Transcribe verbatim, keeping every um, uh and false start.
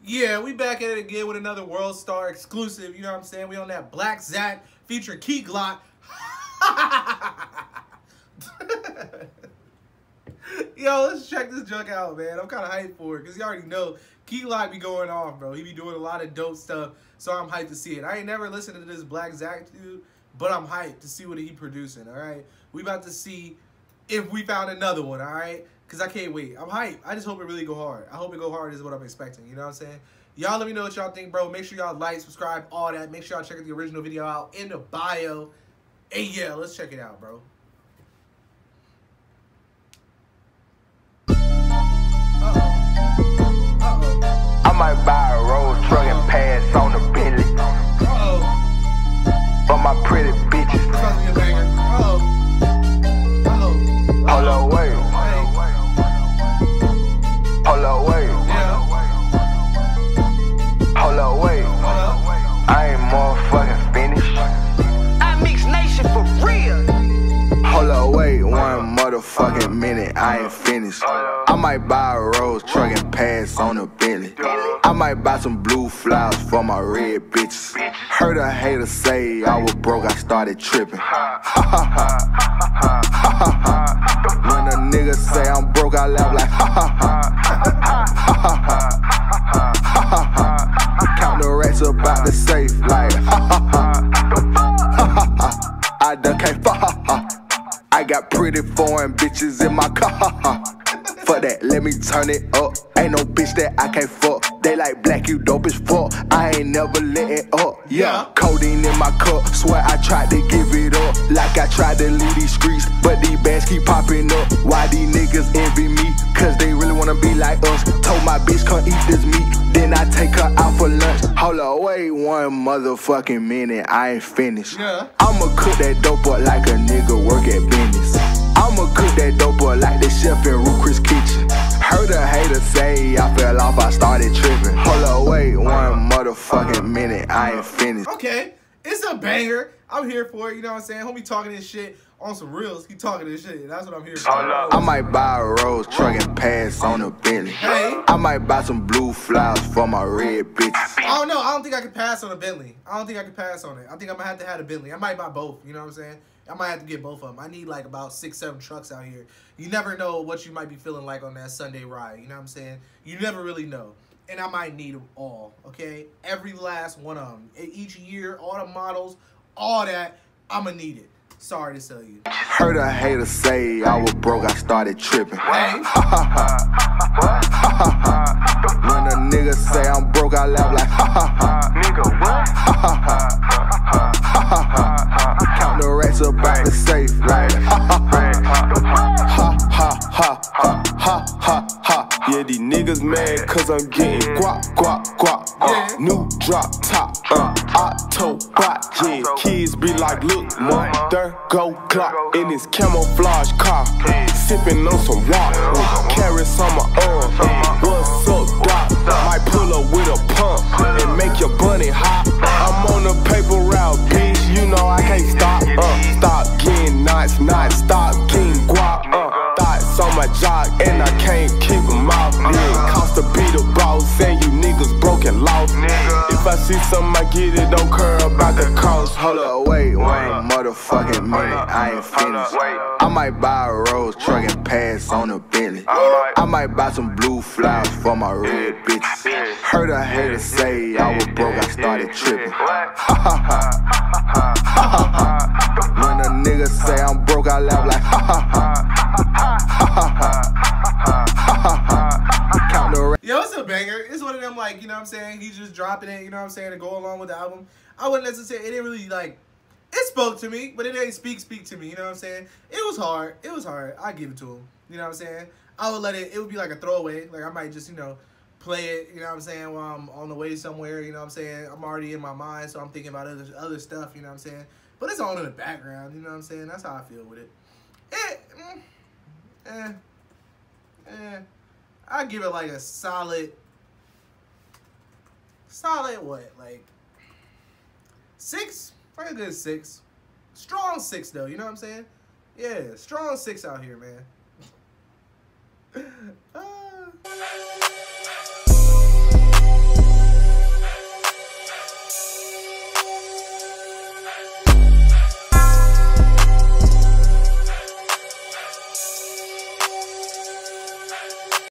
Yeah, we back at it again with another World Star exclusive. You know what I'm saying? We on that Black Zack featuring Key Glock. Yo, let's check this junk out, man. I'm kind of hyped for it because you already know Key Glock be going off, bro. He be doing a lot of dope stuff, so I'm hyped to see it. I ain't never listened to this Black Zack dude, but I'm hyped to see what he producing, all right? We about to see if we found another one, all right? Because I can't wait. I'm hyped. I just hope it really go hard. I hope it go hard is what I'm expecting. You know what I'm saying? Y'all let me know what y'all think, bro. Make sure y'all like, subscribe, all that. Make sure y'all check the original video out in the bio. And yeah, let's check it out, bro. Uh-oh. Uh-oh. I might buy a Rolls truck and pass on the Bentley. Uh-oh. For my pretty bitches. This about to be a banger. Uh-oh. Uh-oh. Hold up, wait. Hold up, wait. Yeah. Hold up, wait. Hold up. I ain't motherfucking finished. I mix nation for real. Hold up, wait. One motherfucking minute, I ain't finished. I might buy a Rolls truck and pass on a Bentley. I might buy some blue flowers for my red bitches. Heard a hater say I was broke, I started tripping. Ha ha ha. Ha ha ha. When a nigga say I'm broke, I laugh like ha ha ha. Count the racks up out the safe like ha ha ha. I done can't fuck ha ha. I got pretty foreign bitches in my car ha ha. Fuck that, let me turn it up. Ain't no bitch that I can't fuck. They like black, you dope as fuck. I ain't never let it up. Yeah, codeine in my cup. Swear I tried to give it up, like I tried to leave these streets, but these bands keep popping up. Why these niggas envy me? Cause they really wanna be like us. Told my bitch come eat this meat, then I take her out for lunch. Hold up, wait one motherfucking minute, I ain't finished. Yeah. I'ma cook that dope up like a nigga work at business. I'ma cook that dope up like the chef in Ruth Chris kitchen. Heard a hater say I fell off, I started tripping. Hold up, wait one motherfucking minute, I ain't finished. Okay, it's a banger. I'm here for it, you know what I'm saying? Homie talking this shit on some reals. He talking this shit. That's what I'm here for. I might buy a Rolls truck and pass on a Bentley. Hey. I might buy some blue flowers for my red bitches. I don't know. I don't think I can pass on a Bentley. I don't think I can pass on it. I think I'm gonna have to have a Bentley. I might buy both. You know what I'm saying? I might have to get both of them. I need like about six, seven trucks out here. You never know what you might be feeling like on that Sunday ride. You know what I'm saying? You never really know. And I might need them all, okay? Every last one of them. Each year, all the models, all that, I'm gonna need it. Sorry to tell you. Heard a hater say I was broke, I started tripping. Hey. When a nigga say I'm broke, I laugh like ha ha ha. Nigga, what? Count the racks up out the safe like ha ha ha. Ha ha ha ha ha ha. Yeah, these niggas mad cause I'm getting guap, guap, guap. Uh, Yeah. New drop top, uh, Otto bot. Yeah, kids be like, look, mom, there go clock in this camouflage car, sipping on some water, uh, carrots on my arm. Uh, what's up, doc? Might pull up with a pump and make your bunny hop. I'm on the paper route, bitch. You know I can't stop. Uh, stop getting knots, not stop getting guap. Uh, thoughts on my jock and I can't keep them out. Yeah, cost to be the boss and you niggas broken lost. If I see something I get it, don't care about the cost. Hold up, wait one motherfucking minute, I ain't finished. I might buy a Rolls truck and pass on a Bentley. I might buy some blue flowers for my red bitches. Heard a hater say I was broke, I started tripping. Ha ha ha. Ha ha ha. When a nigga say I'm broke, I laugh like ha ha ha. Count the Yo, it's a banger. It's one of them, like, you know what I'm saying? He's just dropping it, you know what I'm saying, to go along with the album. I wouldn't necessarily, it didn't really, like, it spoke to me, but it didn't speak, speak to me, you know what I'm saying? It was hard. It was hard. I give it to him, you know what I'm saying? I would let it, it would be like a throwaway. Like, I might just, you know, play it, you know what I'm saying, while I'm on the way somewhere, you know what I'm saying? I'm already in my mind, so I'm thinking about other, other stuff, you know what I'm saying? But it's all in the background, you know what I'm saying? That's how I feel with it. It, mm, eh, eh. I give it like a solid, solid what, like six? Like a good six. Strong six though, you know what I'm saying? Yeah, strong six out here, man. uh,